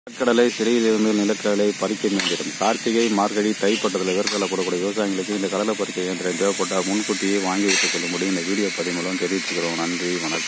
நிலக்கடலை சிறையிலிருந்து நிலக்கடலை பறிக்கும் இயந்திரம். கார்த்திகை, மார்கழி, தைப்பட்டத்தில் வேர்க்கடலை போடக்கூடிய விவசாயிகளுக்கு இந்த கடலை பறிக்க இயந்திரம் தேவைப்பட்டால் முன்கூட்டியே வாங்கி வைத்துக் கொள்ளும்படி இந்த வீடியோ பதிவு மூலம் தெரிவித்துக்கிறோம். நன்றி, வணக்கம்.